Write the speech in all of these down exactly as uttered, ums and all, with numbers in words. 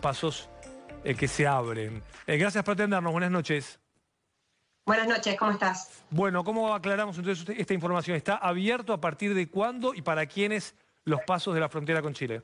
pasos eh, que se abren. Eh, gracias por atendernos, buenas noches. Buenas noches, ¿cómo estás? Bueno, ¿cómo aclaramos entonces esta información? ¿Está abierto a partir de cuándo y para quiénes los pasos de la frontera con Chile?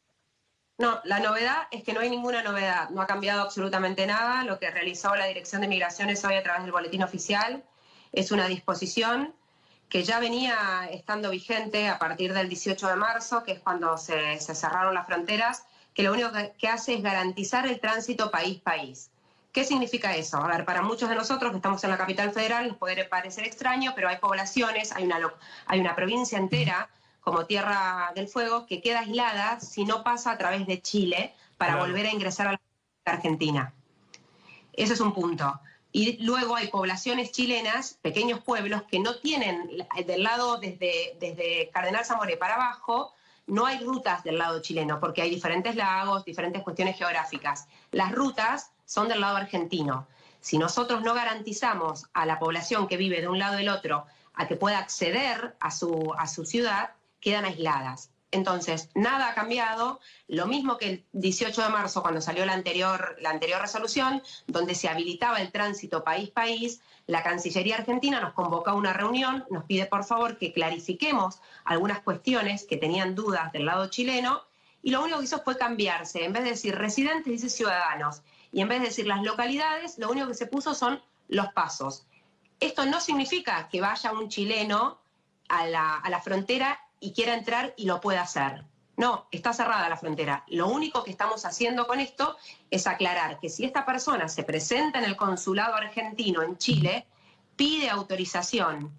No, la novedad es que no hay ninguna novedad, no ha cambiado absolutamente nada. Lo que realizó la Dirección de Migraciones hoy a través del boletín oficial es una disposición que ya venía estando vigente a partir del dieciocho de marzo, que es cuando se, se cerraron las fronteras, que lo único que, que hace es garantizar el tránsito país-país. ¿Qué significa eso? A ver, para muchos de nosotros que estamos en la capital federal nos puede parecer extraño, pero hay poblaciones, hay una, hay una provincia entera como Tierra del Fuego, que queda aislada si no pasa a través de Chile para Claro. volver a ingresar a la Argentina. Ese es un punto. Y luego hay poblaciones chilenas, pequeños pueblos, que no tienen, del lado desde, desde Cardenal Zamoré para abajo, no hay rutas del lado chileno, porque hay diferentes lagos, diferentes cuestiones geográficas. Las rutas son del lado argentino. Si nosotros no garantizamos a la población que vive de un lado del otro a que pueda acceder a su, a su ciudad, quedan aisladas. Entonces, nada ha cambiado, lo mismo que el dieciocho de marzo cuando salió la anterior, la anterior resolución, donde se habilitaba el tránsito país-país, la Cancillería Argentina nos convoca a una reunión, nos pide por favor que clarifiquemos algunas cuestiones que tenían dudas del lado chileno, y lo único que hizo fue cambiarse, en vez de decir residentes, dice ciudadanos, y en vez de decir las localidades, lo único que se puso son los pasos. Esto no significa que vaya un chileno a la, a la frontera y quiera entrar y lo pueda hacer. No, está cerrada la frontera. Lo único que estamos haciendo con esto es aclarar que si esta persona se presenta en el consulado argentino en Chile, pide autorización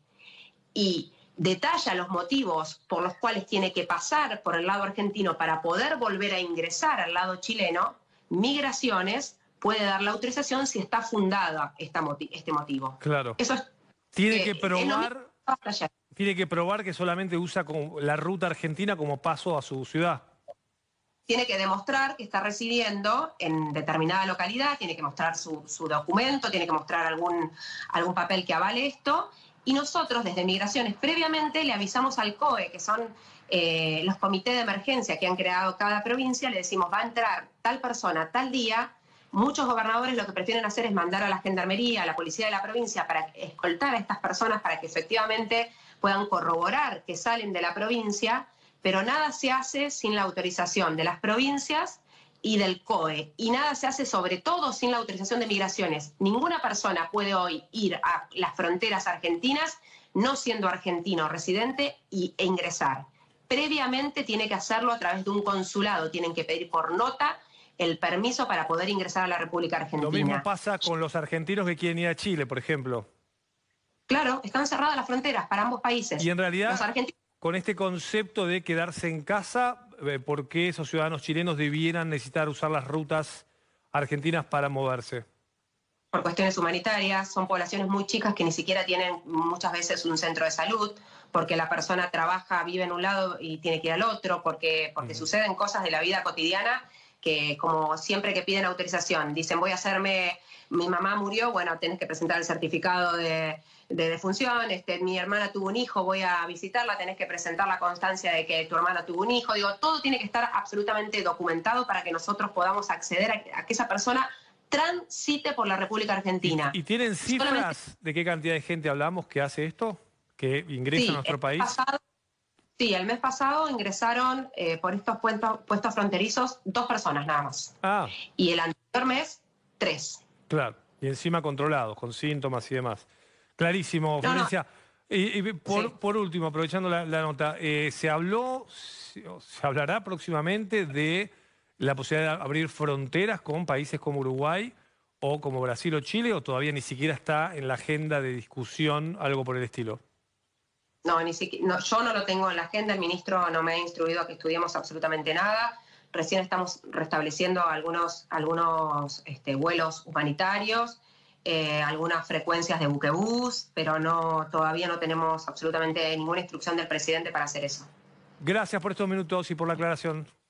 y detalla los motivos por los cuales tiene que pasar por el lado argentino para poder volver a ingresar al lado chileno, Migraciones puede dar la autorización si está fundada esta moti- este motivo. Claro. Eso es, Tiene eh, que es lo probar... mismo que hasta ayer. Tiene que probar que solamente usa como la ruta argentina como paso a su ciudad. Tiene que demostrar que está residiendo en determinada localidad, tiene que mostrar su, su documento, tiene que mostrar algún, algún papel que avale esto. Y nosotros, desde Migraciones, previamente le avisamos al C O E, que son eh, los comités de emergencia que han creado cada provincia, le decimos, va a entrar tal persona tal día. Muchos gobernadores lo que prefieren hacer es mandar a la gendarmería, a la policía de la provincia para escoltar a estas personas para que efectivamente puedan corroborar que salen de la provincia, pero nada se hace sin la autorización de las provincias y del C O E. Y nada se hace sobre todo sin la autorización de Migraciones. Ninguna persona puede hoy ir a las fronteras argentinas no siendo argentino residente y, e ingresar. Previamente tiene que hacerlo a través de un consulado, tienen que pedir por nota el permiso para poder ingresar a la República Argentina. Lo mismo pasa con los argentinos que quieren ir a Chile, por ejemplo. Claro, están cerradas las fronteras para ambos países. Y en realidad, los argentinos... con este concepto de quedarse en casa, eh, ¿por qué esos ciudadanos chilenos debieran necesitar usar las rutas argentinas para moverse? Por cuestiones humanitarias, son poblaciones muy chicas que ni siquiera tienen muchas veces un centro de salud, porque la persona trabaja, vive en un lado y tiene que ir al otro, porque, porque uh-huh. suceden cosas de la vida cotidiana que, como siempre que piden autorización, dicen voy a hacerme, mi mamá murió, bueno, tenés que presentar el certificado de, de defunción, este, mi hermana tuvo un hijo, voy a visitarla, tenés que presentar la constancia de que tu hermana tuvo un hijo, digo, todo tiene que estar absolutamente documentado para que nosotros podamos acceder a, a que esa persona transite por la República Argentina. ¿Y, y tienen cifras Solamente... de qué cantidad de gente hablamos que hace esto? ¿Que ingresa sí, a nuestro país? Pasado, sí, el mes pasado ingresaron eh, por estos puestos, puestos fronterizos dos personas nada más. Ah. Y el anterior mes, tres. Claro, y encima controlados, con síntomas y demás. Clarísimo, no, Florencia. No. Y, y por, sí. por último, aprovechando la, la nota, eh, ¿se habló, se, se hablará próximamente de la posibilidad de abrir fronteras con países como Uruguay o como Brasil o Chile, o todavía ni siquiera está en la agenda de discusión algo por el estilo? No, ni siquiera, no, yo no lo tengo en la agenda, el ministro no me ha instruido a que estudiemos absolutamente nada. Recién estamos restableciendo algunos, algunos este, vuelos humanitarios, eh, algunas frecuencias de buquebús, pero no, todavía no tenemos absolutamente ninguna instrucción del presidente para hacer eso. Gracias por estos minutos y por la aclaración.